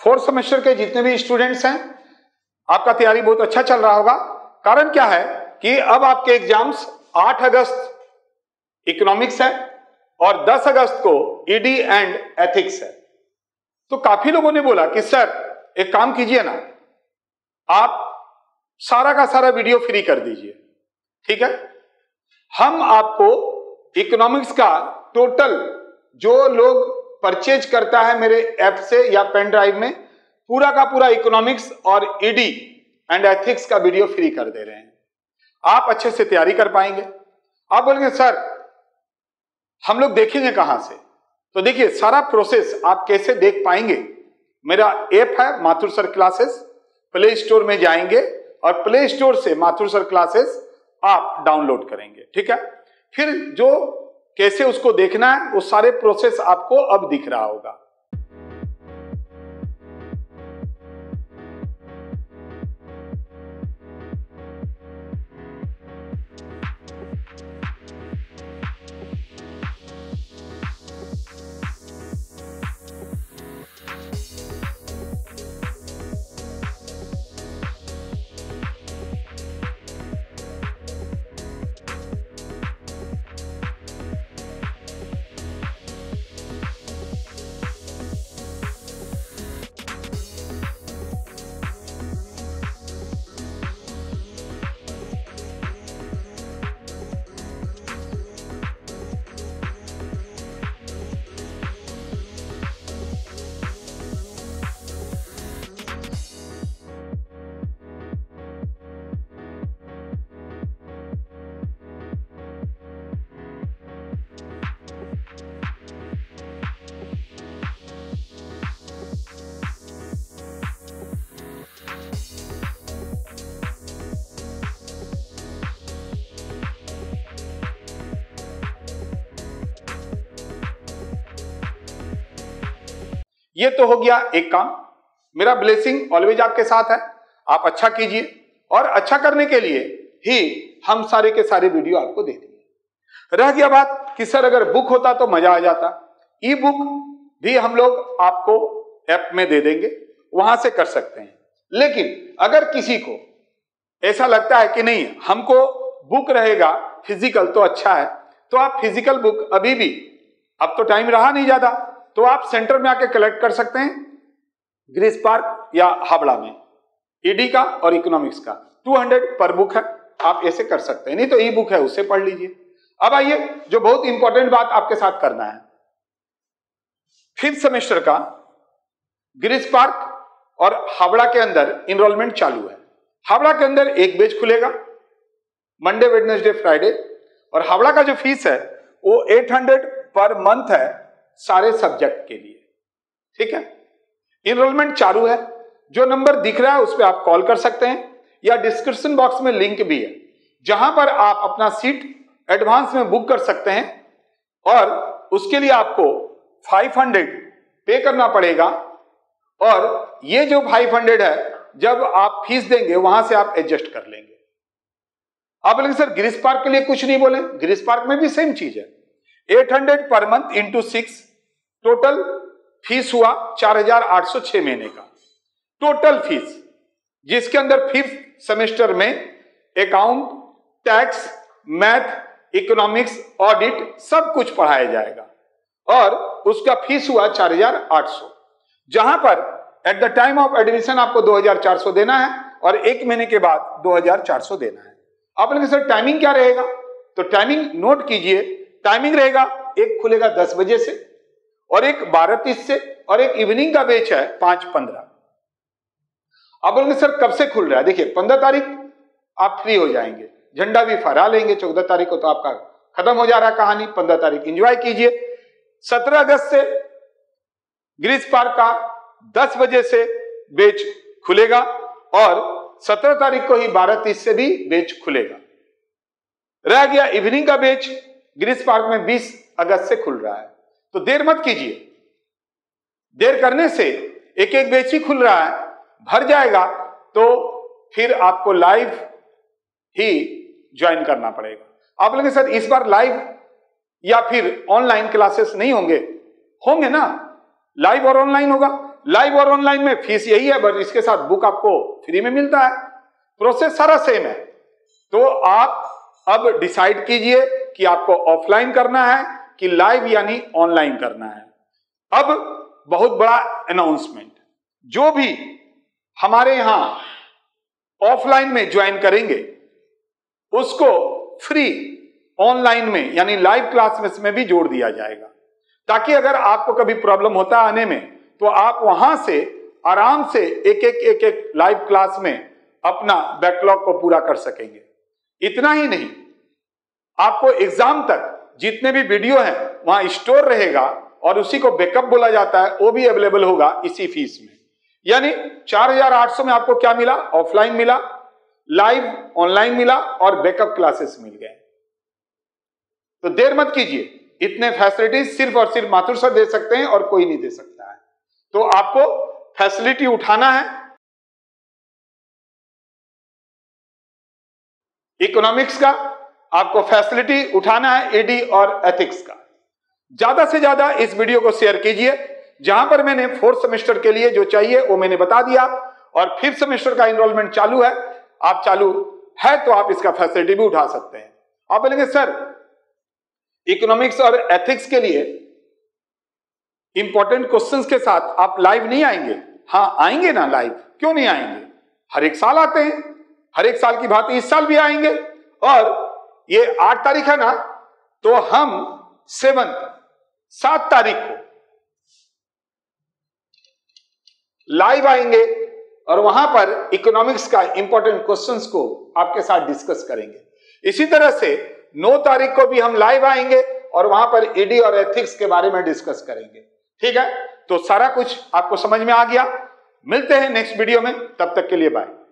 Fourth semester के जितने भी स्टूडेंट्स हैं, आपका तैयारी बहुत अच्छा चल रहा होगा। कारण क्या है कि अब आपके एग्जाम्स 8 अगस्त इकोनॉमिक्स है और 10 अगस्त को ईडी एंड एथिक्स है। तो काफी लोगों ने बोला कि सर एक काम कीजिए ना, आप सारा का सारा वीडियो फ्री कर दीजिए, ठीक है, हम आपको इकोनॉमिक्स का टोटल जो लोग परचेज करता है मेरे ऐप से या पेन ड्राइव में, पूरा का पूरा इकोनॉमिक्स और ईडी एंड एथिक्स का वीडियो फ्री कर दे रहे हैं। आप अच्छे से तैयारी कर पाएंगे। आप बोलेंगे सर हम लोग देखेंगे कहां से? तो देखिए सारा प्रोसेस आप कैसे देख पाएंगे। मेरा ऐप है Mathur sir classes, play store में जाएंगे और प्ले स्टोर से माथुर सर क्लासेस आप डाउनलोड करेंगे, ठीक है। फिर जो कैसे उसको देखना है वो सारे प्रोसेस आपको अब दिख रहा होगा। ये तो हो गया एक काम। मेरा ब्लेसिंग ऑलवेज आपके साथ है, आप अच्छा कीजिए और अच्छा करने के लिए ही हम सारे के सारे वीडियो आपको दे देंगे। रह गया बात कि सर अगर बुक होता तो मजा आ जाता। ई बुक भी हम लोग आपको ऐप में दे देंगे, वहां से कर सकते हैं। लेकिन अगर किसी को ऐसा लगता है कि नहीं हमको बुक रहेगा फिजिकल तो अच्छा है, तो आप फिजिकल बुक अभी भी, अब तो टाइम रहा नहीं ज्यादा, तो आप सेंटर में आके कलेक्ट कर सकते हैं ग्रीस पार्क या हावड़ा में, ईडी का और इकोनॉमिक्स का 200 पर बुक है, आप ऐसे कर सकते हैं। नहीं तो ई बुक है उससे पढ़ लीजिए। अब आइए जो बहुत इंपॉर्टेंट बात आपके साथ करना है, 5th सेमेस्टर का ग्रीस पार्क और हावड़ा के अंदर इनरोलमेंट चालू है। हावड़ा के अंदर एक बैच खुलेगा मंडे वेडनेसडे फ्राइडे, और हावड़ा का जो फीस है वो 800 पर मंथ है सारे सब्जेक्ट के लिए, ठीक है। इनरोलमेंट चालू है, जो नंबर दिख रहा है उस पर आप कॉल कर सकते हैं या डिस्क्रिप्शन बॉक्स में लिंक भी है जहां पर आप अपना सीट एडवांस में बुक कर सकते हैं और उसके लिए आपको 500 पे करना पड़ेगा। और ये जो 500 है जब आप फीस देंगे वहां से आप एडजस्ट कर लेंगे। आप बोलेंगे सर ग्रीस पार्क के लिए कुछ नहीं बोले, ग्रीस पार्क में भी सेम चीज है। 800 per month into 6, total fees हुआ 4806 महीने का टोटल फीस, जिसके अंदर 5th सेमेस्टर में account, tax, math, economics, audit सब कुछ पढ़ाया जाएगा और उसका फीस हुआ 4800, जहां पर at the time of admission आपको 2400 देना है और 1 महीने के बाद 2400 देना है। आप बोलेंगे सर टाइमिंग क्या रहेगा? तो टाइमिंग नोट कीजिए, टाइमिंग रहेगा, एक खुलेगा 10 बजे से और एक 12:30 से और एक इवनिंग का बैच है 5:15। आप बोलेंगे सर कब से खुल रहा है? देखिए 15 तारीख आप फ्री हो जाएंगे, झंडा भी फहरा लेंगे, 14 तारीख को तो आपका खत्म हो जा रहा है कहानी, 15 तारीख एंजॉय कीजिए। 17 अगस्त से ग्रीस पार्क का 10 बजे से बैच खुलेगा और 17 तारीख को ही 12:30 से भी बैच खुलेगा। रह गया इवनिंग का बैच, ग्रीस पार्क में 20 अगस्त से खुल रहा है। तो देर मत कीजिए, देर करने से एक एक बैच ही खुल रहा है, भर जाएगा तो फिर आपको लाइव ही ज्वाइन करना पड़ेगा। आप बोलेंगे सर इस बार लाइव या फिर ऑनलाइन क्लासेस नहीं होंगे? होंगे ना, लाइव और ऑनलाइन होगा। लाइव और ऑनलाइन में फीस यही है, बस इसके साथ बुक आपको फ्री में मिलता है। प्रोसेस सारा सेम है। तो आप अब डिसाइड कीजिए कि आपको ऑफलाइन करना है कि लाइव यानी ऑनलाइन करना है। अब बहुत बड़ा अनाउंसमेंट, जो भी हमारे यहां ऑफलाइन में ज्वाइन करेंगे उसको फ्री ऑनलाइन में यानी लाइव क्लास में भी जोड़ दिया जाएगा, ताकि अगर आपको कभी प्रॉब्लम होता है आने में तो आप वहां से आराम से एक लाइव क्लास में अपना बैकलॉग को पूरा कर सकेंगे। इतना ही नहीं, आपको एग्जाम तक जितने भी वीडियो हैं वहां स्टोर रहेगा और उसी को बैकअप बोला जाता है, वो भी अवेलेबल होगा इसी फीस में। यानी 4800 में आपको क्या मिला? ऑफलाइन मिला, लाइव ऑनलाइन मिला और बैकअप क्लासेस मिल गए। तो देर मत कीजिए, इतने फैसिलिटीज सिर्फ और सिर्फ माथुर सर दे सकते हैं और कोई नहीं दे सकता है। तो आपको फैसिलिटी उठाना है। इकोनॉमिक्स का आपको फैसिलिटी उठाना है, एडी और एथिक्स का। ज्यादा से ज्यादा इस वीडियो को शेयर कीजिए। जहां पर मैंने 4th सेमेस्टर के लिए जो चाहिए वो मैंने बता दिया, और 5th सेमेस्टर का एनरोलमेंट चालू है। आप चालू है तो आप इसका फैसिलिटी भी उठा सकते हैं। आप बोलेंगे सर इकोनॉमिक्स और एथिक्स के लिए इंपॉर्टेंट क्वेश्चंस के साथ आप लाइव नहीं आएंगे? हाँ आएंगे ना लाइव, क्यों नहीं आएंगे? हर एक साल आते हैं, हर एक साल की भांति इस साल भी आएंगे। और ये 8 तारीख है ना, तो हम 7 तारीख को लाइव आएंगे और वहां पर इकोनॉमिक्स का इंपॉर्टेंट क्वेश्चंस को आपके साथ डिस्कस करेंगे। इसी तरह से 9 तारीख को भी हम लाइव आएंगे और वहां पर ईडी और एथिक्स के बारे में डिस्कस करेंगे। ठीक है, तो सारा कुछ आपको समझ में आ गया। मिलते हैं नेक्स्ट वीडियो में, तब तक के लिए बाय।